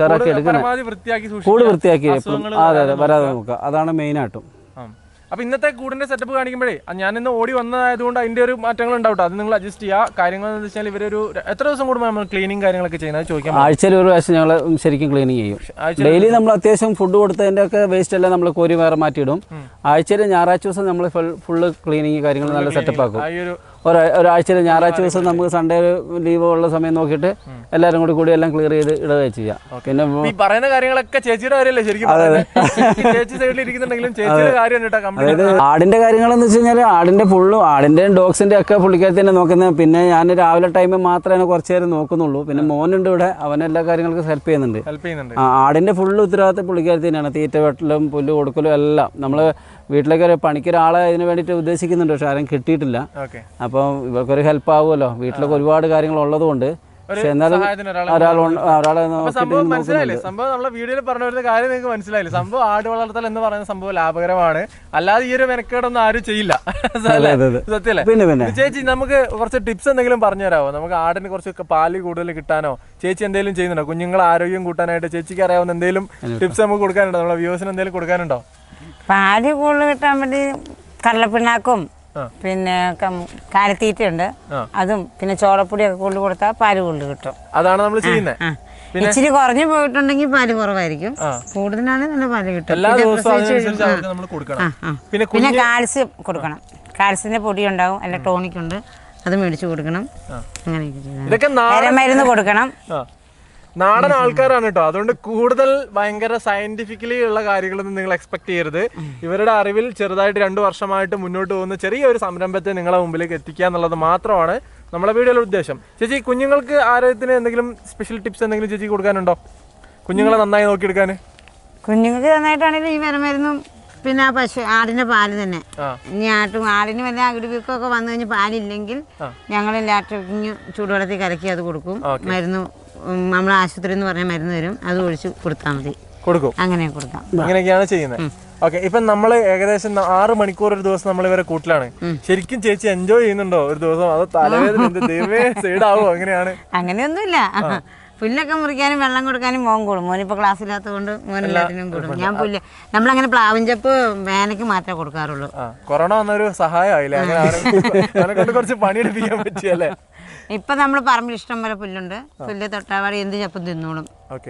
കൂട് വൃത്തിയാക്കി എപ്പോഴും. അതെ അതെ വരാതെ നോക്കുക, അതാണ് മെയിനായിട്ടും. അപ്പോൾ ഇന്നത്തെ കൂടിൻ്റെ സെറ്റപ്പ് കാണിക്കുമ്പോഴേ ഞാനിന്ന് ഓടി വന്നതായതുകൊണ്ട് അതിൻ്റെ ഒരു മാറ്റങ്ങൾ ഉണ്ടാവും. അത് നിങ്ങൾ അഡ്ജസ്റ്റ് ചെയ്യുക. കാര്യങ്ങൾ എന്ന് വെച്ചാൽ ഇവരൊരു എത്ര ദിവസം കൂടുമ്പോൾ നമ്മൾ ക്ലീനിങ് കാര്യങ്ങളൊക്കെ ചെയ്യുന്നത് ചോദിക്കാം? ആഴ്ചയിൽ ഒരു പ്രാവശ്യം ഞങ്ങൾ ശരിക്കും ക്ലീനിങ് ചെയ്യും. ഡെയിലി നമ്മൾ അത്യാവശ്യം ഫുഡ് കൊടുത്തതിൻ്റെ ഒക്കെ വേസ്റ്റ് എല്ലാം നമ്മൾ കോരി വേറെ മാറ്റിയിടും. ആഴ്ചയിൽ ഞായറാഴ്ച ദിവസം നമ്മൾ ഫുള്ള് ക്ലീനിങ് കാര്യങ്ങൾ നല്ല സെറ്റപ്പ് ആക്കും. ഒരു ഒരാഴ്ചയിൽ ഞായറാഴ്ച ദിവസം നമുക്ക് സൺഡേ ലീവ് ഉള്ള സമയം നോക്കിയിട്ട് എല്ലാവരും കൂടി കൂടി എല്ലാം ക്ലിയർ ചെയ്ത് ഇടുക ചെയ്യാം. പിന്നെ ഈ പറയുന്ന കാര്യങ്ങളൊക്കെ ചേച്ചിയുടെ കാര്യമല്ലേ ശരിക്കും? ചേച്ചി സൈഡിൽ ഇരിക്കുന്നുണ്ടെങ്കിലും ചേച്ചിയുടെ കാര്യം അതായത് ആടിന്റെ കാര്യങ്ങളെന്ന് വെച്ച് കഴിഞ്ഞാൽ ആടിന്റെ ഫുള്ളും ആടിന്റെയും ഡോഗ്സിന്റെ ഒക്കെ പുള്ളിക്കാരത്തി തന്നെ നോക്കുന്നത്. പിന്നെ ഞാൻ രാവിലെ ടൈമിൽ മാത്രമേ കുറച്ച് നേരം നോക്കുന്നുള്ളൂ. പിന്നെ മോനുണ്ട് ഇവിടെ, അവൻ എല്ലാ കാര്യങ്ങൾക്കും ഹെൽപ്പ് ചെയ്യുന്നുണ്ട്. ഹെൽപ്പ് ചെയ്യുന്നുണ്ട്. ആടിന്റെ ഫുള്ള് ഉത്തരവാദിത്തം പുള്ളിക്കാരത്തി തന്നെയാണ്. തീറ്റ വെട്ടലും പുല്ല് കൊടുക്കലും എല്ലാം. നമ്മൾ വീട്ടിലേക്ക് ഒരു പണിക്കൊരാളെ ഇതിന് വേണ്ടിയിട്ട് ഉദ്ദേശിക്കുന്നുണ്ട്, പക്ഷെ ആരും കിട്ടിയിട്ടില്ല. അപ്പം ഇവർക്കൊരു ഹെൽപ്പ് ആവുമല്ലോ, വീട്ടിലൊക്കെ ഒരുപാട് കാര്യങ്ങൾ ഉള്ളതുകൊണ്ട്. പക്ഷെ എന്നാലും ഒരാളെ സംഭവം മനസ്സിലായില്ലേ? സംഭവം നമ്മളെ വീഡിയോയിൽ പറഞ്ഞ ഒരു കാര്യം നിങ്ങൾക്ക് മനസ്സിലായില്ലേ? സംഭവം ആട് വളർത്തൽ എന്ന് പറയുന്ന സംഭവം ലാഭകരമാണ്, അല്ലാതെ ഈ ഒരു മെനക്കേടൊന്നും ആരും ചെയ്യില്ല. സത്യല്ലേ? പിന്നെ പിന്നെ ചേച്ചി നമുക്ക് കുറച്ച് ടിപ്സ് എന്തെങ്കിലും പറഞ്ഞു തരാമോ? നമുക്ക് ആടിന് കുറച്ച് പാല് കൂടുതൽ കിട്ടാനോ ചേച്ചി എന്തെങ്കിലും ചെയ്യുന്നുണ്ടോ? കുഞ്ഞുങ്ങളെ ആരോഗ്യം കൂട്ടാനായിട്ട് ചേച്ചിക്ക് അറിയാവുന്ന എന്തെങ്കിലും ടിപ്സ് നമുക്ക് കൊടുക്കാനുണ്ടോ? നമ്മളെ വ്യൂസിന് എന്തെങ്കിലും കൊടുക്കാനുണ്ടോ? പാല് കൂടുതൽ കിട്ടാൻ വേണ്ടി കടലപ്പിണ്ണാക്കും പിന്നെ കാലിത്തീറ്റയുണ്ട്, അതും പിന്നെ ചോളപ്പൊടിയൊക്കെ കൂടുതൽ കൊടുത്താൽ പാല് കൂടുതൽ കിട്ടും. അതാണ് നമ്മൾ ചെയ്യുന്നത്. ഇച്ചിരി കുറഞ്ഞു പോയിട്ടുണ്ടെങ്കിൽ പാല് കുറവായിരിക്കും, കൂടുതലാണ് നല്ല പാല് കിട്ടും. പിന്നെ കാൽസ്യം കൊടുക്കണം, കാൽസ്യത്തിന്റെ പൊടി ഉണ്ടാവും, അല്ല ടോണിക് ഉണ്ട്, അത് മേടിച്ചു കൊടുക്കണം. അങ്ങനെയൊക്കെ മരുന്ന് കൊടുക്കണം. നാടൻ ആൾക്കാരാണ് കേട്ടോ, അതുകൊണ്ട് കൂടുതൽ ഭയങ്കര സയന്റിഫിക്കലി ഉള്ള കാര്യങ്ങളൊന്നും നിങ്ങൾ എക്സ്പെക്ട് ചെയ്യരുത്. ഇവരുടെ അറിവിൽ ചെറുതായിട്ട് രണ്ടു വർഷമായിട്ട് മുന്നോട്ട് പോകുന്ന ചെറിയൊരു സംരംഭത്തെ നിങ്ങളെ മുമ്പിലേക്ക് എത്തിക്കുക എന്നുള്ളത് മാത്രമാണ് നമ്മളെ വീഡിയോയിലെ ഉദ്ദേശം. ചേച്ചി, കുഞ്ഞുങ്ങൾക്ക് ആരോഗ്യത്തിന് എന്തെങ്കിലും സ്പെഷ്യൽ ടിപ്സ് എന്തെങ്കിലും ചേച്ചി കൊടുക്കാനുണ്ടോ? കുഞ്ഞുങ്ങളെ നന്നായി നോക്കിയെടുക്കാൻ. കുഞ്ഞുങ്ങൾക്ക് നന്നായിട്ടാണെങ്കിലും ഈ മരുന്നും പിന്നെ ആ പശു ആടിന്റെ പാല് തന്നെ. ഇനി ആട്ടും ആടിന് വല്ല അകിടിവീക്കൊക്കെ വന്നു കഴിഞ്ഞാൽ പാലില്ലെങ്കിൽ ഞങ്ങൾ ലാക്ടോക്കിഞ്ഞ് ചൂടുവെള്ളത്തിൽ കലക്കി അത് കൊടുക്കും. മരുന്ന് നമ്മൾ ആശുപത്രി എന്ന് പറഞ്ഞ മരുന്ന് തരും, അത് ഒഴിച്ച് കൊടുത്താൽ മതി. കൊടുക്കും, അങ്ങനെ കൊടുക്കാം. അങ്ങനെയൊക്കെയാണ് ചെയ്യുന്നത്. ഓക്കെ, ഇപ്പൊ നമ്മള് ഏകദേശം ആറ് മണിക്കൂർ ഒരു ദിവസം നമ്മൾ ഇവരെ കൂട്ടിലാണ്. ശരിക്കും ചേച്ചി എൻജോയ് ചെയ്യുന്നുണ്ടോ ഒരു ദിവസം? അതോ തലവേദന ദൈവമേ സൈഡാവോ? അങ്ങനെയാണ്? അങ്ങനെയൊന്നുമില്ല. പുല്ലൊക്കെ മുറിക്കാനും വെള്ളം കൊടുക്കാനും മോൻ കൂടും. മോനിപ്പോൾ ക്ലാസ്സില്ലാത്തത് കൊണ്ട് മോനെല്ലാത്തിനും കൂടും. ഞാൻ പുല്ല് നമ്മളങ്ങനെ പ്ലാവിഞ്ചപ്പ് വേനയ്ക്ക് മാത്രമേ കൊടുക്കാറുള്ളൂ. കൊറോണ വന്നൊരു സഹായമായില്ലേ? അങ്ങനെ കുറച്ച് പണിയെടുപ്പിക്കാൻ പറ്റിയല്ലേ? ഇപ്പൊ നമ്മൾ പറമ്പിൽ ഇഷ്ടം പോലെ പുല്ലുണ്ട്, പുല്ല് തൊട്ടാവാടി എന്ത് ചപ്പും തിന്നോളും.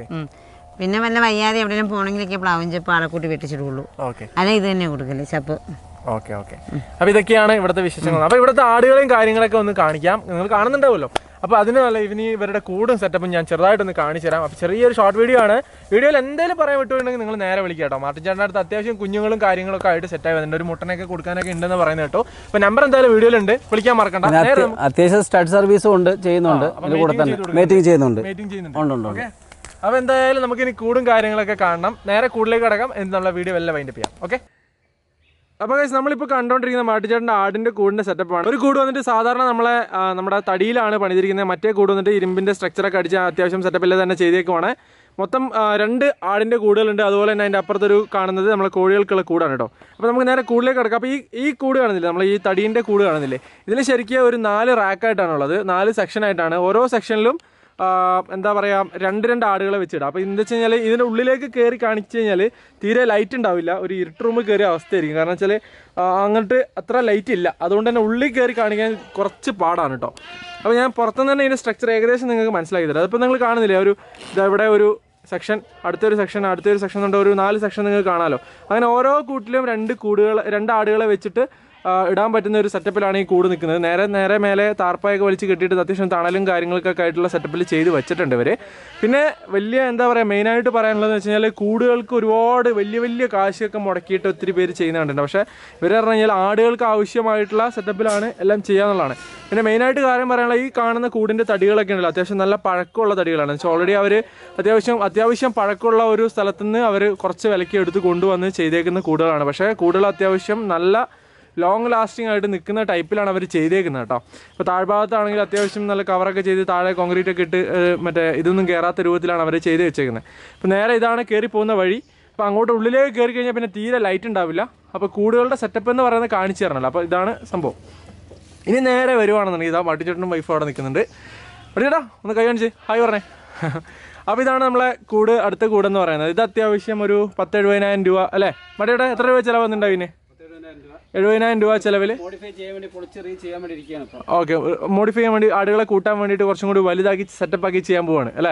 പിന്നെ വല്ല വയ്യാതെ എവിടെയും പോണെങ്കിലൊക്കെ പ്ലാവിഞ്ചപ്പ് ആളെക്കൂട്ടി വെട്ടിച്ചിടുള്ളൂ, അല്ലെ ഇത് തന്നെ കൊടുക്കല്ലേ ചപ്പ്. ഓക്കെ ഓക്കെ അപ്പൊ ഇതൊക്കെയാണ് ഇവിടുത്തെ വിശേഷങ്ങൾ. അപ്പൊ ഇവിടുത്തെ ആടുകളെയും കാര്യങ്ങളൊക്കെ ഒന്ന് കാണിക്കാം, നിങ്ങൾ കാണുന്നുണ്ടാവുമല്ലോ. അപ്പോൾ അതിന് നല്ല ഇവന് ഇവരുടെ കൂടും സെറ്റപ്പും ഞാൻ ചെറുതായിട്ടൊന്ന് കാണിച്ചു തരാം. അപ്പോൾ ചെറിയൊരു ഷോർട്ട് വീഡിയോ ആണ്. വീഡിയോയിൽ എന്തെങ്കിലും പറയാൻ വിട്ടുണ്ടെങ്കിൽ നിങ്ങൾ നേരെ വിളിക്കുക കേട്ടോ. മാർട്ടിൻ ചേട്ടൻ്റെ അടുത്ത് അത്യാവശ്യം കുഞ്ഞുങ്ങളും കാര്യങ്ങളൊക്കെ ആയിട്ട് സെറ്റായി വന്നിട്ടുണ്ട്. ഒരു മുട്ടനൊക്കെ കൊടുക്കാനൊക്കെ ഉണ്ടെന്ന് പറയുന്നത് കേട്ടോ. അപ്പോൾ നമ്പർ എന്തായാലും വീഡിയോയിലുണ്ട്, വിളിക്കാൻ മറക്കണ്ട. അത്യാവശ്യം സ്റ്റഡ് സർവീസും ഉണ്ട്, ചെയ്യുന്നുണ്ട്, മീറ്റിംഗ് ചെയ്യുന്നുണ്ട്. ഓക്കെ, അപ്പോൾ എന്തായാലും നമുക്കിനി കൂടും കാര്യങ്ങളൊക്കെ കാണണം. നേരെ കൂടുതലേക്ക് കിടക്കാം എന്നുള്ള വീഡിയോ എല്ലാം വൈൻഡപ്പ് ചെയ്യാം. ഓക്കെ, അപ്പോൾ ഗൈസ് നമ്മളിപ്പോൾ കണ്ടുകൊണ്ടിരിക്കുന്ന മാട്ടിച്ചേട്ടൻ്റെ ആടിൻ്റെ കൂടിൻ്റെ സെറ്റപ്പാണ്. ഒരു കൂട് വന്നിട്ട് സാധാരണ നമ്മളെ നമ്മുടെ തടിയിലാണ് പണിതിരിക്കുന്നത്. മറ്റേ കൂട് വന്നിട്ട് ഇരുമ്പിൻ്റെ സ്ട്രക്ചറൊക്കെ അടിച്ച് അത്യാവശ്യം സെറ്റപ്പിൽ തന്നെ ചെയ്തേക്കുവാണ്. മൊത്തം രണ്ട് ആടിൻ്റെ കൂടുകളുണ്ട്. അതുപോലെ തന്നെ അതിൻ്റെ അപ്പുറത്തൊരു കാണുന്നത് നമ്മളെ കോഴികൾക്കുള്ള കൂടാണ് കേട്ടോ. അപ്പോൾ നമുക്ക് നേരെ കൂടിലേക്ക് കിടക്കാം. അപ്പോൾ ഈ ഈ കൂട് കാണുന്നില്ലേ, നമ്മൾ ഈ തടീൻ്റെ കൂട് കാണുന്നില്ലേ, ഇതിൽ ശരിക്കും ഒരു നാല് റാക്കായിട്ടാണുള്ളത്, നാല് സെക്ഷനായിട്ടാണ്. ഓരോ സെക്ഷനിലും എന്താ പറയുക രണ്ട് രണ്ട് ആടുകളെ വെച്ചിടാം. അപ്പോൾ എന്താ വെച്ച് കഴിഞ്ഞാൽ ഇതിൻ്റെ ഉള്ളിലേക്ക് കയറി കാണിച്ചു കഴിഞ്ഞാൽ തീരെ ലൈറ്റ് ഉണ്ടാവില്ല, ഒരു ഇരുട്ട് റൂമിൽ കയറിയ അവസ്ഥയായിരിക്കും. കാരണം വെച്ചാൽ അങ്ങോട്ട് അത്ര ലൈറ്റ് ഇല്ല, അതുകൊണ്ട് തന്നെ ഉള്ളിൽ കയറി കാണിക്കാൻ കുറച്ച് പാടാണ് കേട്ടോ. അപ്പോൾ ഞാൻ പുറത്തുനിന്ന് തന്നെ ഇതിൻ്റെ സ്ട്രക്ചർ ഏകദേശം നിങ്ങൾക്ക് മനസ്സിലാക്കി തരാം. അതിപ്പോൾ നിങ്ങൾ കാണുന്നില്ലേ, ഒരു ഇതെവിടെ ഒരു സെക്ഷൻ, അടുത്തൊരു സെക്ഷൻ, അടുത്തൊരു സെക്ഷൻ കൊണ്ട് ഒരു നാല് സെക്ഷൻ നിങ്ങൾക്ക് കാണാമല്ലോ. അങ്ങനെ ഓരോ കൂട്ടിലും രണ്ട് കൂടുകൾ രണ്ട് ആടുകളെ വെച്ചിട്ട് ഇടാൻ പറ്റുന്ന ഒരു സെറ്റപ്പിലാണ് ഈ കൂട് നിൽക്കുന്നത്. നേരെ നേരെ മേലെ താർപ്പായൊക്കെ വലിച്ച് കെട്ടിയിട്ട് അത്യാവശ്യം തണലും കാര്യങ്ങൾക്കൊക്കെ ആയിട്ടുള്ള സെറ്റപ്പിൽ ചെയ്ത് വെച്ചിട്ടുണ്ട് ഇവർ. പിന്നെ വലിയ എന്താ പറയുക മെയിനായിട്ട് പറയാനുള്ളതെന്ന് വെച്ച് കഴിഞ്ഞാൽ കൂടുകൾക്ക് ഒരുപാട് വലിയ വലിയ കാശൊക്കെ മുടക്കിയിട്ട് ഒത്തിരി പേര് ചെയ്യുന്നുണ്ട്. പക്ഷേ ഇവർ പറഞ്ഞു കഴിഞ്ഞാൽ ആടുകൾക്ക് ആവശ്യമായിട്ടുള്ള സെറ്റപ്പിലാണ് എല്ലാം ചെയ്യാന്നുള്ളതാണ്. പിന്നെ മെയിനായിട്ട് കാര്യം പറയാനുള്ള ഈ കാണുന്ന കൂടിൻ്റെ തടികളൊക്കെ ഉണ്ടല്ലോ, അത്യാവശ്യം നല്ല പഴക്കമുള്ള തടികളാണ്. വെച്ചാൽ ഓൾറെഡി അവർ അത്യാവശ്യം അത്യാവശ്യം പഴക്കമുള്ള ഒരു സ്ഥലത്തു നിന്ന് അവർ കുറച്ച് വിലയ്ക്ക് എടുത്ത് കൊണ്ടുവന്ന് ചെയ്തേക്കുന്ന കൂടുകളാണ്. പക്ഷേ കൂടുകൾ അത്യാവശ്യം നല്ല ലോങ് ലാസ്റ്റിംഗ് ആയിട്ട് നിൽക്കുന്ന ടൈപ്പിലാണ് അവർ ചെയ്തേക്കുന്നത് കേട്ടോ. ഇപ്പോൾ താഴ്ഭാഗത്താണെങ്കിൽ അത്യാവശ്യം നല്ല കവറൊക്കെ ചെയ്ത് താഴെ കോൺക്രീറ്റ് ഒക്കെ ഇട്ട് മറ്റേ ഇതൊന്നും കയറാത്ത രൂപത്തിലാണ് അവർ ചെയ്ത് വെച്ചേക്കുന്നത്. അപ്പോൾ നേരെ ഇതാണ് കയറി പോകുന്ന വഴി. അപ്പോൾ അങ്ങോട്ട് ഉള്ളിലേക്ക് കയറി കഴിഞ്ഞാൽ പിന്നെ തീരെ ലൈറ്റ് ഉണ്ടാവില്ല. അപ്പോൾ കൂടുകളുടെ സെറ്റപ്പ് എന്ന് പറയുന്നത് കാണിച്ചു തരണമല്ലോ. അപ്പോൾ ഇതാണ് സംഭവം. ഇനി നേരെ വരുവാണെന്നുണ്ടെങ്കിൽ ഇതാ മാട്ടിച്ചേട്ടനും വൈഫും അവിടെ നിൽക്കുന്നുണ്ട്. പറ്റിയേട്ടാ ഒന്ന് കൈ കാണിച്ച് ഹായ് പറഞ്ഞേ. അപ്പോൾ ഇതാണ് നമ്മളെ കൂട്, അടുത്ത കൂടെന്ന് പറയുന്നത്. ഇത് അത്യാവശ്യം ഒരു പത്ത് എഴുപതിനായിരം രൂപ അല്ലേ മടിയേട്ടാ? എത്ര രൂപ ചിലവ് വന്നിട്ടുണ്ടാവും ഇതിന്? എഴുപതിനായിരം രൂപ ചെലവിൽ മോഡിഫൈ ചെയ്യാൻ വേണ്ടി പൊളിച്ചെറിയ ചെയ്യാൻ വേണ്ടി ഇരിക്കുകയാണ് ഇപ്പോൾ. ഓക്കെ, മോഡിഫൈ ചെയ്യാൻ വേണ്ടി ആടുകളെ കൂട്ടാൻ വേണ്ടിയിട്ട് കുറച്ചും കൂടി വലുതാക്കി സെറ്റപ്പ് ആക്കി ചെയ്യാൻ പോവാണ് അല്ലേ?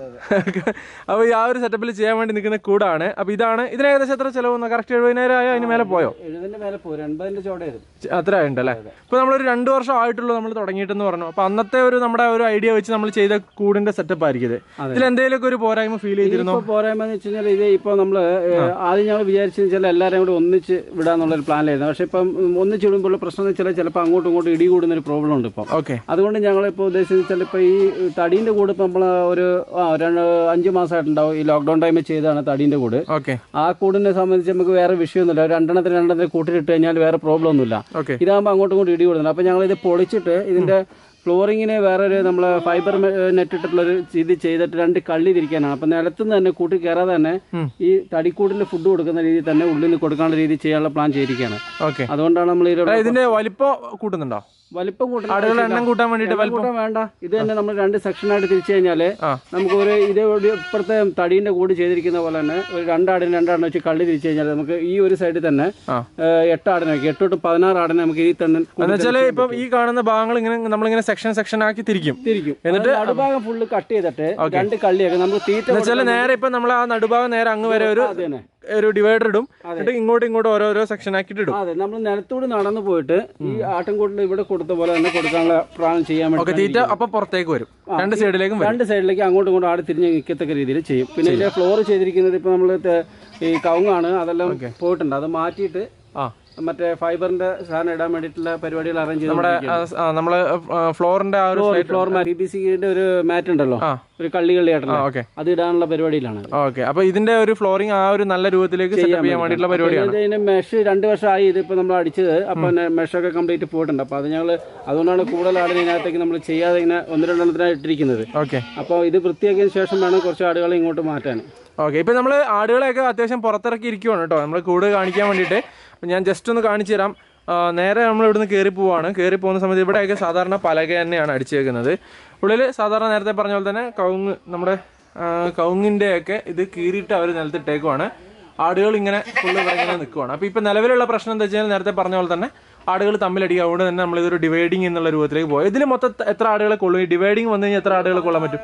അപ്പോൾ ഈ ആ ഒരു സെറ്റപ്പിൽ ചെയ്യാൻ വേണ്ടി നിൽക്കുന്ന കൂടാണ്. അപ്പോൾ ഇതാണ് ഇതിന് ഏകദേശം എത്ര ചിലവ്? കറക്റ്റ് എഴുപതിനായിരം ആയോ അതിന് മേലെ പോയോ? എഴുപതിന്റെ മേലെ പോയി, എൺപതിന്റെ ചോടയായിരുന്നു. അത്ര ഉണ്ടല്ലേ? ഇപ്പോൾ നമ്മളൊരു രണ്ട് വർഷം ആയിട്ടുള്ളൂ നമ്മൾ തുടങ്ങിയിട്ടെന്ന് പറഞ്ഞു. അപ്പോൾ അന്നത്തെ ഒരു നമ്മുടെ ഒരു ഐഡിയ വെച്ച് നമ്മൾ ചെയ്ത കൂടിന്റെ സെറ്റപ്പ് ആയിരിക്കും ഇത്. ഇതിൽ എന്തെങ്കിലുമൊക്കെ ഒരു പോരായ്മ ഫീൽ ചെയ്തിരുന്നു? പോരായ്മ എന്ന് വെച്ച് കഴിഞ്ഞാൽ ഇത് ഇപ്പോൾ നമ്മൾ ആദ്യം ഞങ്ങൾ വിചാരിച്ചെന്ന് വെച്ചാൽ എല്ലാവരും കൂടി ഒന്നിച്ച് വിടാന്നുള്ളൊരു പ്ലാനിലായിരുന്നു. പക്ഷേ ഇപ്പം ഒന്നിച്ച് വിടുമ്പോൾ പ്രശ്നം എന്ന് വെച്ചാൽ ചിലപ്പോൾ അങ്ങോട്ടും ഇങ്ങോട്ടും ഇടി കൂടുന്നൊരു പ്രോബ്ലം ഉണ്ട് ഇപ്പം. ഓക്കെ, അതുകൊണ്ട് ഞങ്ങളിപ്പോൾ ഉദ്ദേശിച്ചത് വെച്ചാൽ ഇപ്പോൾ ഈ തടീൻ്റെ കൂട് ഇപ്പം നമ്മൾ ഒരു ആ രണ്ട് അഞ്ച് മാസമായിട്ടുണ്ടാവും. ഈ ലോക്ക്ഡൗൺ ടൈമിൽ ചെയ്താണ് തടീൻ്റെ കൂട്. ഓക്കെ, ആ കൂടിനെ സംബന്ധിച്ച് നമുക്ക് വേറെ വിഷയമൊന്നുമില്ല. രണ്ടെണ്ണത്തിന് രണ്ടെണ്ണത്തിന് കൂട്ടിലിട്ട് കഴിഞ്ഞാൽ വേറെ പ്രോബ്ലം ഒന്നുമില്ല. ഇതാകുമ്പോൾ അങ്ങോട്ടും ഇങ്ങോട്ടും ഇടി കൂടുന്നുണ്ട്. അപ്പോൾ ഞങ്ങളിത് പൊളിച്ചിട്ട് ഇതിൻ്റെ ഫ്ലോറിങ്ങിന് വേറൊരു നമ്മൾ ഫൈബർ നെറ്റ് ഇട്ടിട്ടുള്ളൊരു ഇത് ചെയ്തിട്ട് രണ്ട് കള്ളി തിരിക്കാനാണ്. അപ്പം നിലത്തുനിന്ന് തന്നെ കൂട്ടി കയറാതെ തന്നെ ഈ തടിക്കൂടിൽ ഫുഡ് കൊടുക്കുന്ന രീതിയിൽ തന്നെ ഉള്ളിൽ കൊടുക്കാനുള്ള രീതി ചെയ്യാനുള്ള പ്ലാൻ ചെയ്തിരിക്കുകയാണ്. അതുകൊണ്ടാണ് നമ്മൾ ഇതിന്റെ വലിപ്പം കൂട്ടുന്നുണ്ടോ? വലിപ്പം കൂട്ടാൻ എണ്ണം കൂട്ടാൻ വേണ്ടിട്ട് വലിപ്പം വേണ്ട. ഇത് തന്നെ നമ്മൾ രണ്ട് സെക്ഷനായിട്ട് തിരിച്ചു കഴിഞ്ഞാല് നമുക്ക് ഒരു ഇതേ ഇപ്പുറത്തെ തടീന്റെ കൂട് ചെയ്തിരിക്കുന്ന പോലെ തന്നെ ഒരു രണ്ടാടിന് രണ്ടാടിനെ വെച്ച് കള്ളി തിരിച്ചു കഴിഞ്ഞാൽ നമുക്ക് ഈ ഒരു സൈഡിൽ തന്നെ എട്ടാടിനെ എട്ട് തൊട്ട് പതിനാറ് ആടിനെ നമുക്ക് ഈ തന്നെ ഇപ്പം ഈ കാണുന്ന ഭാഗങ്ങൾ ഇങ്ങനെ നമ്മളിങ്ങനെ സെക്ഷൻ സെക്ഷൻ ആക്കി തിരിക്കും തിരിക്കും എന്നിട്ട് നടുഭാഗം ഫുള്ള് കട്ട് ചെയ്തിട്ട് രണ്ട് കള്ളിയൊക്കെ നമുക്ക് തീറ്റ നേരെ ഇപ്പൊ നമ്മൾ ആ നടുഭാഗം നേരെ അങ്ങ് വരെ ഒരു ഒരു ഡിവൈഡർ ഇടും, ഇങ്ങോട്ടും ഇങ്ങോട്ടും ഓരോരോ സെക്ഷൻ ആക്കിയിട്ട് ഇടും. അതെ, നമ്മൾ നിലത്തൂടെ നടന്നു പോയിട്ട് ഈ ആട്ടിൻകൂട്ടിൽ ഇവിടെ കൊടുത്ത പോലെ തന്നെ കൊടുക്കാനുള്ള പ്ലാൻ ചെയ്യാൻ വേണ്ടി തീറ്റ അപ്പൊ പുറത്തേക്ക് വരും, രണ്ട് സൈഡിലേക്കും രണ്ട് സൈഡിലേക്ക് അങ്ങോട്ടും ഇങ്ങോട്ടും ആട് തിരിഞ്ഞ് നിൽക്കത്തക്ക രീതിയിൽ ചെയ്യും. പിന്നെ ഇതിന്റെ ഫ്ലോർ ചെയ്തിരിക്കുന്നത് ഇപ്പൊ നമ്മള് ഈ കവുങ്ങാണ്, അതെല്ലാം പോയിട്ടുണ്ട്. അത് മാറ്റിയിട്ട് മറ്റേ ഫൈബറിന്റെ സാധനം ഇടാൻ വേണ്ടിയിട്ടുള്ള പരിപാടികൾ അറേഞ്ച് ചെയ്ത് നമ്മുടെ നമ്മള് ഫ്ലോറിന്റെ ആ ഒരു ഫ്ലോർ ബി ബി സിന്റെ ഒരു മാറ്റ് ഉണ്ടല്ലോ, ഒരു കള്ളി കള്ളിയായിട്ടല്ലോ, അത് ഇടാനുള്ള പരിപാടിയിലാണ്. ഓക്കെ, അപ്പൊ ഇതിന്റെ ഒരു ഫ്ലോറിംഗ് ആ ഒരു നല്ല രൂപത്തിലേക്ക് ചെയ്യാൻ വേണ്ടിയിട്ടുള്ള പരിപാടിയാണ്. ഇതിന് മെഷ് രണ്ട് വർഷമായി ഇതിപ്പോ നമ്മൾ അടിച്ചത്. അപ്പൊ മെഷൊക്കെ കംപ്ലീറ്റ് പോയിട്ടുണ്ട്. അപ്പൊ അത് ഞങ്ങൾ അതുകൊണ്ടാണ് കൂടുതൽ ആടിനെ ഇതിനകത്തേക്ക് നമ്മൾ ചെയ്യാതെ ഇങ്ങനെ ഒന്ന് രണ്ടെണ്ണത്തിനായി ഇട്ടിരിക്കുന്നത്. ഓക്കെ, അപ്പോൾ ഇത് വൃത്തിയാക്കിയതിന് ശേഷം വേണം കുറച്ച് ആടുകളെ ഇങ്ങോട്ട് മാറ്റാൻ. ഓക്കെ, ഇപ്പൊ നമ്മള് ആടുകളെയൊക്കെ അത്യാവശ്യം പുറത്തിറക്കി ഇരിക്കുവാണ് കേട്ടോ, നമ്മൾ കൂട് കാണിക്കാൻ വേണ്ടിയിട്ട്. ഞാൻ ജസ്റ്റ് ഒന്ന് കാണിച്ചു തരാം. നേരെ നമ്മൾ ഇവിടുന്ന് കയറി പോവാണ്. കയറി പോകുന്ന സമയത്ത് ഇവിടെയൊക്കെ സാധാരണ പലക തന്നെയാണ് അടിച്ചേക്കുന്നത്. ഉള്ളിൽ സാധാരണ നേരത്തെ പറഞ്ഞ പോലെ തന്നെ കവുങ്ങ്, നമ്മുടെ കവുങ്ങിൻ്റെ ഒക്കെ ഇത് കീറിയിട്ട് അവർ നിലത്തിട്ടേക്കുവാണ്. ആടുകൾ ഇങ്ങനെ ഫുള്ള് ഇവിടെ ഇങ്ങനെ നിൽക്കുവാണ്. അപ്പോൾ ഇപ്പോൾ നിലവിലുള്ള പ്രശ്നം എന്താ വെച്ചാൽ നേരത്തെ പറഞ്ഞ പോലെ തന്നെ ആടുകൾ തമ്മിലടിക്കുക. അതുകൊണ്ട് തന്നെ നമ്മളിതൊരു ഡിവൈഡിങ് എന്നുള്ള രൂപത്തിലേക്ക് പോയി. ഇതിൽ മൊത്തം എത്ര ആടുകളെ കൊള്ളും? ഈ ഡിവൈഡിങ് വന്നു കഴിഞ്ഞാൽ എത്ര ആടുകളെ കൊള്ളാൻ പറ്റും?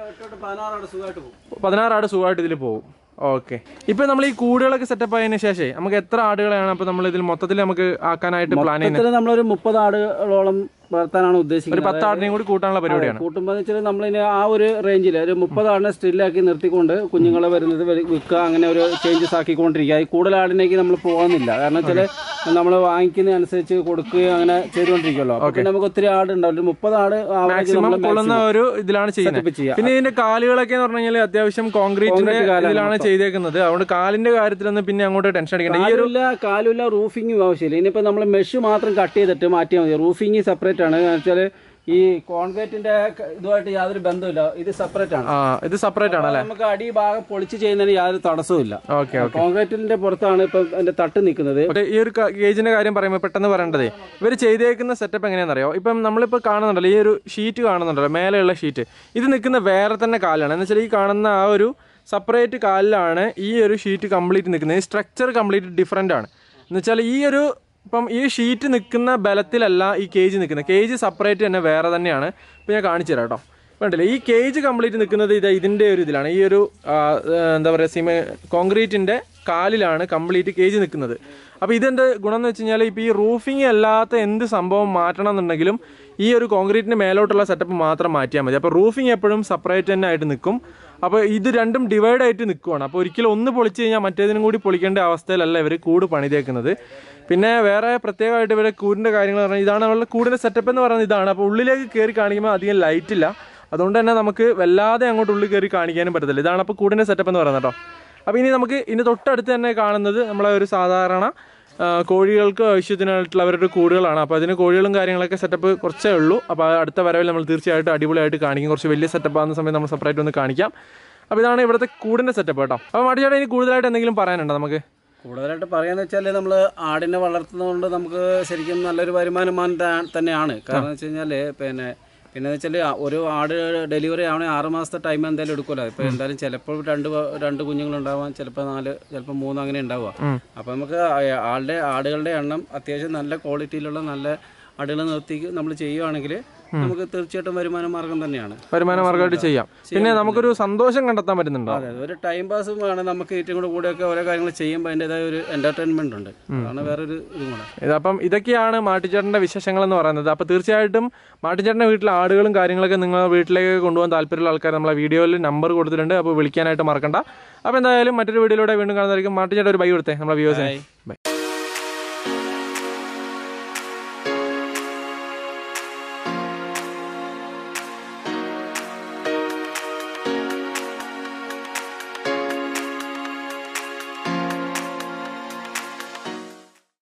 പതിനാറ് ആട് സുഖമായിട്ട് ഇതിൽ പോകും. ഓക്കെ, ഇപ്പൊ നമ്മൾ ഈ കൂടുകളൊക്കെ സെറ്റപ്പ് ആയതിനു ശേഷം നമുക്ക് എത്ര ആടുകളെയാണ് അപ്പൊ നമ്മൾ ഇതിൽ മൊത്തത്തിൽ നമുക്ക് ആക്കാനായിട്ട് പ്ലാൻ ചെയ്യുന്നത്? നമ്മളൊരു മുപ്പത് ആടുകളോളം വളർത്താനാണ് ഉദ്ദേശിക്കുന്നത്. ഒരു പത്ത് ആടിനെയും കൂടി കൂട്ടാനുള്ള പരിപാടിയാണ്. കൂട്ടുമ്പോൾ വെച്ചാൽ നമ്മളിന് ആ ഒരു റേഞ്ചിൽ ഒരു മുപ്പത് ആടിനെ സ്റ്റില്ലാക്കി നിർത്തിക്കൊണ്ട് കുഞ്ഞുങ്ങളെ വരുന്നത് വിൽക്കുക, അങ്ങനെ ഒരു ചേഞ്ചസ് ആക്കിക്കൊണ്ടിരിക്കുക. ഈ കൂടുതൽ ആടിനേക്ക് നമ്മൾ പോകുന്നില്ല. കാരണം വെച്ചാൽ നമ്മൾ വാങ്ങിക്കുന്ന അനുസരിച്ച് കൊടുക്കുകയും അങ്ങനെ ചെയ്തുകൊണ്ടിരിക്കുമല്ലോ. പിന്നെ നമുക്ക് ഒത്തിരി ആട് ഉണ്ടാവും. ഒരു മുപ്പത് ആട് കൊള്ളുന്ന ഒരു ഇതിലാണ് ചെയ്യുന്നത്. പിന്നെ ഇതിന്റെ കാലുകളൊക്കെ എന്ന് പറഞ്ഞു കഴിഞ്ഞാൽ അത്യാവശ്യം കോൺക്രീറ്റിന്റെ ഇതിലാണ് ചെയ്തേക്കുന്നത്. അതുകൊണ്ട് കാലിന്റെ കാര്യത്തിലൊന്നും പിന്നെ അങ്ങോട്ട് ടെൻഷൻ അടിക്കണം. ഈ ഒരു കാലുമില്ല, റൂഫിങ്ങും ആവശ്യമില്ല. ഇനിയിപ്പോ നമ്മൾ മെഷ് മാത്രം കട്ട് ചെയ്തിട്ട് മാറ്റിയാൽ മതി. റൂഫിങ് സെപ്പറേറ്റ് ആണ്. വെച്ചാല് ഈ കോൺക്രീറ്റിന്റെ ഇതുമായിട്ട് യാതൊരു ബന്ധമില്ല. ഇത് സെപ്പറേറ്റ് ആണ്. ഇത് സെപ്പറേറ്റ് ആണ്. നമുക്ക് അടി ഭാഗം പൊളിച്ച് ചെയ്യുന്നതിന് യാതൊരു തടസ്സവും ഇല്ല. കോൺക്രീറ്റിന്റെ പുറത്താണ് ഇപ്പൊ എന്റെ തട്ട് നിൽക്കുന്നത്. ഈ ഒരു ഗേജിന്റെ കാര്യം പറയുമ്പോൾ പെട്ടെന്ന് പറയേണ്ടത്, ഇവർ ചെയ്തേക്കുന്ന സെറ്റപ്പ് എങ്ങനെയാണെന്നറിയോ? ഇപ്പം നമ്മളിപ്പോ കാണുന്നുണ്ടല്ലോ, ഈ ഒരു ഷീറ്റ് കാണുന്നുണ്ടല്ലോ, മേലെയുള്ള ഷീറ്റ്, ഇത് നിൽക്കുന്ന വേറെ തന്നെ കാലാണ്. എന്ന് വെച്ചാൽ ഈ കാണുന്ന ആ ഒരു സെപ്പറേറ്റ് കാലിലാണ് ഈ ഒരു ഷീറ്റ് കംപ്ലീറ്റ് നിൽക്കുന്നത്. ഈ സ്ട്രക്ചർ കംപ്ലീറ്റ് ഡിഫറെൻ്റ് ആണ്. എന്ന് വെച്ചാൽ ഈ ഒരു ഇപ്പം ഈ ഷീറ്റ് നിൽക്കുന്ന ബലത്തിലല്ല ഈ കേജ് നിൽക്കുന്നത്. കേജ് സെപ്പറേറ്റ് തന്നെ വേറെ തന്നെയാണ്. ഇപ്പം ഞാൻ കാണിച്ചു തരാം കേട്ടോ. വേണ്ടില്ല, ഈ കേജ് കംപ്ലീറ്റ് നിൽക്കുന്നത് ഇത് ഇതിൻ്റെ ഒരു ഇതിലാണ്. ഈ ഒരു എന്താ പറയുക, സിമ കോൺക്രീറ്റിൻ്റെ കാലിലാണ് കംപ്ലീറ്റ് കേജ് നിൽക്കുന്നത്. അപ്പോൾ ഇതെന്ത് ഗുണം എന്ന് വെച്ച് കഴിഞ്ഞാൽ ഇപ്പോൾ ഈ റൂഫിങ് അല്ലാത്ത എന്ത് സംഭവം മാറ്റണം എന്നുണ്ടെങ്കിലും ഈ ഒരു കോൺക്രീറ്റിന് മേലോട്ടുള്ള സെറ്റപ്പ് മാത്രം മാറ്റിയാൽ മതി. അപ്പോൾ റൂഫിങ് എപ്പോഴും സെപ്പറേറ്റ് തന്നെ ആയിട്ട് നിൽക്കും. അപ്പോൾ ഇത് രണ്ടും ഡിവൈഡ് ആയിട്ട് നിൽക്കുവാണ്. അപ്പോൾ ഒരിക്കലും ഒന്ന് പൊളിച്ച് കഴിഞ്ഞാൽ മറ്റേതിനും കൂടി പൊളിക്കേണ്ട അവസ്ഥയിലല്ല ഇവർ കൂട് പണിതേക്കുന്നത്. പിന്നെ വേറെ പ്രത്യേകമായിട്ട് ഇവരെ കൂടിൻ്റെ കാര്യങ്ങൾ പറഞ്ഞാൽ ഇതാണ് അവരുടെ കൂടിൻ്റെ സെറ്റപ്പ് എന്ന് പറയുന്നത് ഇതാണ്. അപ്പോൾ ഉള്ളിലേക്ക് കയറി കാണിക്കുമ്പോൾ അധികം ലൈറ്റ് ഇല്ല. അതുകൊണ്ട് തന്നെ നമുക്ക് വല്ലാതെ അങ്ങോട്ട് ഉള്ളിൽ കയറി കാണിക്കാനും പറ്റത്തില്ല. ഇതാണ് അപ്പോൾ കൂടിൻ്റെ സെറ്റപ്പ് എന്ന് പറയുന്നത് കേട്ടോ. അപ്പോൾ ഇനി നമുക്ക് ഇനി തൊട്ടടുത്ത് തന്നെ കാണുന്നത് നമ്മളെ ഒരു സാധാരണ കോഴികൾക്ക് ആവശ്യത്തിനായിട്ടുള്ള അവരുടെ കൂടുകളാണ്. അപ്പോൾ അതിന് കോഴികളും കാര്യങ്ങളൊക്കെ സെറ്റപ്പ് കുറച്ചേ ഉള്ളൂ. അപ്പോൾ അടുത്ത വരവിൽ നമ്മൾ തീർച്ചയായിട്ടും അടിപൊളിയായിട്ട് കാണിക്കും. കുറച്ച് വലിയ സെറ്റപ്പ് ആകുന്ന സമയത്ത് നമ്മൾ സെപ്പറേറ്റ് ഒന്ന് കാണിക്കാം. അപ്പോൾ ഇതാണ് ഇവിടുത്തെ കൂടിൻ്റെ സെറ്റപ്പ് കേട്ടോ. അപ്പോൾ മാട്ടിച്ചേട്ടാ ഇനി കൂടുതലായിട്ട് എന്തെങ്കിലും പറയാനുണ്ടോ? നമുക്ക് കൂടുതലായിട്ട് പറയാന്ന് വെച്ചാൽ നമ്മൾ ആടിനെ വളർത്തുന്നതുകൊണ്ട് നമുക്ക് ശരിക്കും നല്ലൊരു വരുമാനം തന്നെയാണ്. കാരണം എന്ന് വെച്ച് കഴിഞ്ഞാൽ പിന്നെ പിന്നെ വെച്ചാൽ ഒരു ആട് ഡെലിവറി ആവണമെങ്കിൽ ആറ് മാസത്തെ ടൈം എന്തായാലും എടുക്കുമല്ലോ. ഇപ്പോൾ എന്തായാലും ചിലപ്പോൾ രണ്ട് രണ്ട് കുഞ്ഞുങ്ങളുണ്ടാവാം, ചിലപ്പോൾ നാല്, ചിലപ്പോൾ മൂന്ന് അങ്ങനെ ഉണ്ടാവുക. അപ്പോൾ നമുക്ക് ആളുടെ ആടുകളുടെ എണ്ണം അത്യാവശ്യം നല്ല ക്വാളിറ്റിയിലുള്ള നല്ല ആടുകൾ നിർത്തി നമ്മൾ ചെയ്യുവാണെങ്കിൽ നമുക്ക് തീർച്ചയായിട്ടും വരുമാന മാർഗം തന്നെയാണ്. വരുമാന മാർഗമായിട്ട് ചെയ്യാം. പിന്നെ നമുക്കൊരു സന്തോഷം കണ്ടെത്താൻ പറ്റുന്നുണ്ടോ? അതെ, ഒരു ടൈം പാസും വേണം നമുക്ക്. ഏറ്റവും കൂടെ കൂടെയൊക്കെ ഓരോ കാര്യങ്ങൾ ചെയ്യുമ്പോൾ അതിൻ്റെതായ ഒരു എന്റർടൈൻമെന്റ് ഉണ്ട്. അതാണ് വേറൊരു ഇതും കൂടെ. ഇതപ്പം ഇതൊക്കെയാണ് മാട്ടിച്ചേട്ടൻ്റെ വിശേഷങ്ങൾ എന്ന് പറയുന്നത്. അപ്പോൾ തീർച്ചയായിട്ടും മാട്ടിച്ചേട്ടൻ്റെ വീട്ടിലെ ആടുകളും കാര്യങ്ങളൊക്കെ നിങ്ങൾ വീട്ടിലേക്ക് കൊണ്ടുപോകാൻ താല്പര്യമുള്ള ആൾക്കാർ നമ്മളെ വീഡിയോയിൽ നമ്പർ കൊടുത്തിട്ടുണ്ട്. അപ്പോൾ വിളിക്കാനായിട്ട് മറക്കണ്ട. അപ്പോൾ എന്തായാലും മറ്റൊരു വീഡിയോയിലൂടെ വീണ്ടും കാണുന്നതായിരിക്കും. മാട്ടിച്ചേട്ടൻ ഒരു ബൈ കൊടുത്തേ നമ്മളെ വ്യൂവേഴ്സിനെ. ബൈ.